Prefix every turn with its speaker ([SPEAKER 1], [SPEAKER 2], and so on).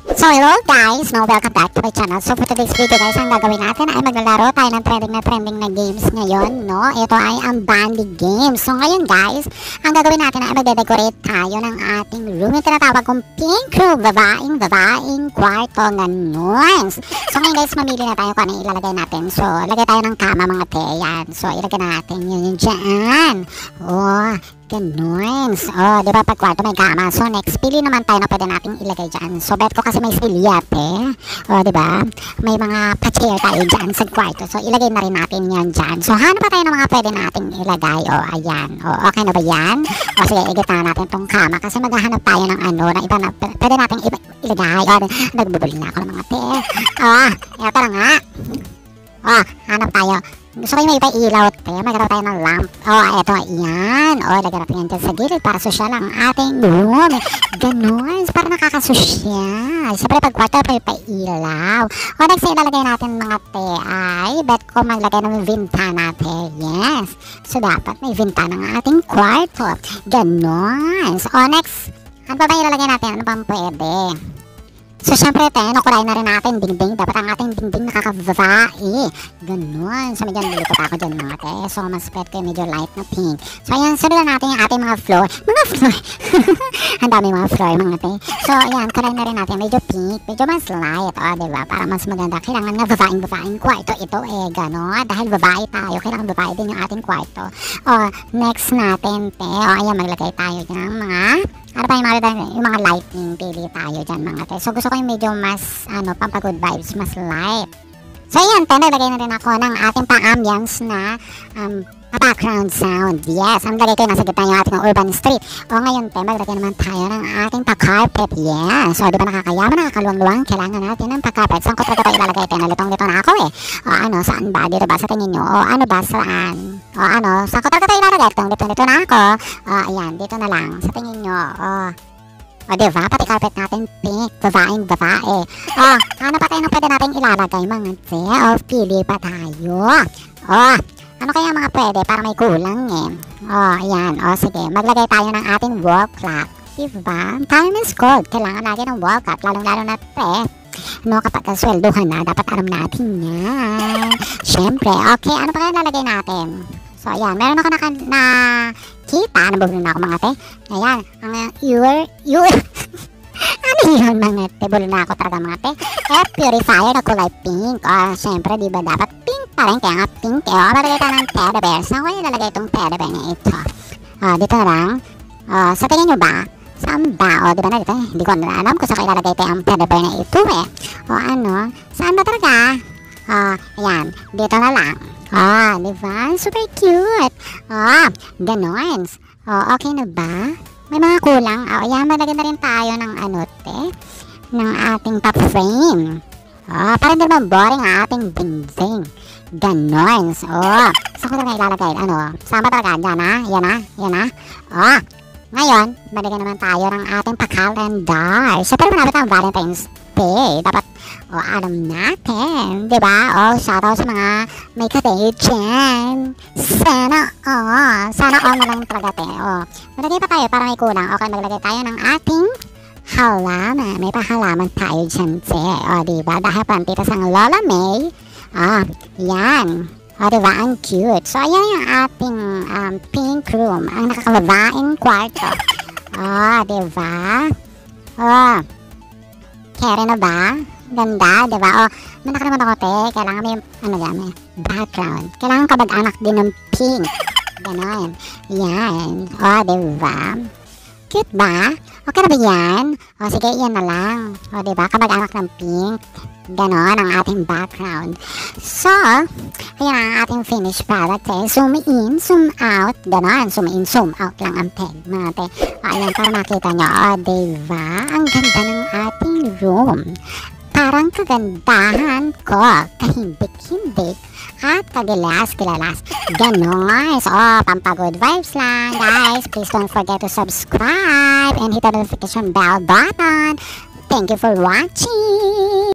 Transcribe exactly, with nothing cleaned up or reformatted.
[SPEAKER 1] So hello guys, no, welcome back to my channel. So for today's video guys, ang gagawin natin ay maglalaro tayo ng trending na trending na games ngayon, no? Ito ay ang Bandy Games. So ngayon guys, ang gagawin natin ay magde-decorate tayo ng ating room. Yung tinatawag kong pink room, babaeng babaeng kwarto, ganon. So ngayon guys, mamili na tayo kung ano ilalagay natin. So lagay tayo ng kama mga te, yan. So ilagay natin yun yun dyan. Oh, ganon. Oh, di ba pag kwarto may kama. So next, pili naman tayo na pwede nating ilagay dyan. So bet ko kasi may silyap eh. Oh, di ba? May mga pa-chair tayo dyan sa kwarto. So ilagay na rin natin yan dyan. So hanap pa tayo ng mga pwede nating ilagay. Oh, ayan. Oh, okay na ba yan? O sige, igit na natin tong kama kasi maghahanap tayo ng ano, ng iba na pwede nating ilagay. Oh, nagbubuli na ako ng mga te. Oh, eto na nga. Oh, hanap tayo. Gusto ko yung may iba ilaw, te. Magkakaroon tayo ng lamp. Oh, eto, yan. Oh, lagyan natin yan dyan sa gilid para social ang ating room. Ganon. Para nakakasosyal. Siyempre, pag kwarto, may pa-ilaw. O, next, ilalagay natin mga te ay, bet ko maglagay ng vintana, te. Yes. So, dapat may vintana ng ating kwarto. Ganon. O, next, ano ba ba ilalagay natin? Ano bang pwede? So, syempre, tayo, nakulayin na rin natin dingding. Dapat ang ating dingding nakakavae. Ganon. So, medyo nilipot ako dyan mga te. So, mas pwede ko yung medyo light na pink. So, ayan, sunod na natin yung ating mga floor. Mga floor! Ang dami mga floor mga te. So, ayan, kulayin na rin natin. Medyo pink, medyo mas light. O, diba? Para mas maganda. Kailangan nga babaeng-babaeng kwarto. Ito eh, ganon. Dahil babae tayo, kailangan babae din yung ating kwarto. O, next natin, te. O, ayan, maglagay tayo dyan ng mga... Ano pa yung mga, yung mga lightning, pili tayo dyan mga te. So gusto ko yung medyo mas, ano, pampagood vibes, mas light. So ayan, te, naglagay na rin ako ng ating pa-ambience na um, background sound. Yes, ang lagay ko yung nasa gitna yung ating urban street. O ngayon, te, maglagay naman tayo ng ating pa-carpet. Yes, so di ba nakakayaman, nakakaluwang-luwang, kailangan natin ng pa-carpet. Saan ko talaga ito ilalagay, te? Nalitong-lito na ako eh. O ano, saan ba? Dito ba? Sa tingin nyo? O ano ba? Saan? O ano, saan ko talaga ito ilalagay? Litong-lito na ako. O ayan, dito na lang. Sa tingin nyo, o... O diba, pati carpet natin pink, babaeng babae. O, ano pa tayo na pwede natin ilalagay mga te? O, pili pa tayo. O, ano kaya mga pwede para may kulang eh? O, ayan. O, sige, maglagay tayo ng ating wall clock. Diba? Time is gold. Kailangan lagi ng wall clock, lalong-lalo na te. No, kapag kasweldohan na, dapat alam natin yan. Siyempre, okay, ano pa kaya lalagay natin? So, ayan, meron ako na, na kita, nabulong na ako mga te. Ayan, ang your, your, ano yun mga te, bulong na ako talaga mga te. Air purifier na kulay pink. O, syempre, di ba dapat pink pa rin, kaya nga pink eh. O, malagay tayo ng teddy bear. Saan ko yung lalagay itong teddy bear na ito? O, dito na lang. O, sa tingin nyo ba? Saan ba? O, di ba na dito? Hindi ko na alam kung saan ko ilalagay tayo ang teddy bear na ito eh. O, ano? Saan ba talaga? O, ayan, dito na lang. Ah, di ba? Super cute. Ah, ganon. Oh, okay na ba? May mga kulang. Oh, ayan, malagyan na rin tayo ng ano, te? Ng ating top frame. Oh, parang di naman boring ang ating dingding. Ganon. Oh, saan ko talaga ilalagay? Ano? Saan ba talaga? Yan na? Yan na? Yan na? Oh, ngayon, malagyan naman tayo ng ating pa-calendar. So, pero manapit ang Valentine's Day. Dapat o, alam natin, di ba? O, shoutout sa mga may ka-day dyan. Sana, o, sana all na lang talaga, te. O, malagay pa tayo para may kulang. Okay, maglagay tayo ng ating halaman. May pa-halaman tayo dyan, te. O, di ba? Dahil plantitas ang Lola May. O, yan. O, di ba? Ang cute. So, ayan yung ating um, pink room. Ang nakakalabaing kwarto. O, di ba? O, kere na ba? Ganda, diba? O, manak naman ako, te. Kailangan may, ano yan, may background. Kailangan kabag-anak din ng pink. Ganon. Yan. O, diba? Cute ba? Okay na ba yan? O, sige, yan na lang. O, diba? Kabag-anak ng pink. Ganon ang ating background. So, ayan ang ating finished product, te. Zoom in, zoom out. Ganon. Zoom in, zoom out lang ang peg, mga te. O, ayan, para makita nyo. O, diba? Ang ganda ng ating room. Parang kagandahan ko, kahindik-hindik, at kagilas-kilalas. Ganon. So, pampagood vibes lang, guys. Please don't forget to subscribe and hit the notification bell button. Thank you for watching.